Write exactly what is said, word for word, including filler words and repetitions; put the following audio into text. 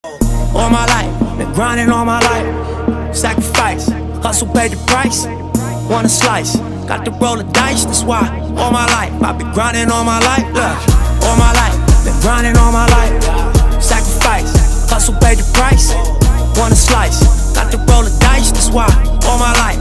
All my life, been grinding all my life. Sacrifice, hustle paid the price. Want a slice, got to roll the dice, that's why. All my life, I've been grinding all my life. Look, all my life, been grinding all my life. Sacrifice, hustle paid the price. Want a slice, got to roll the dice, that's why. All my life,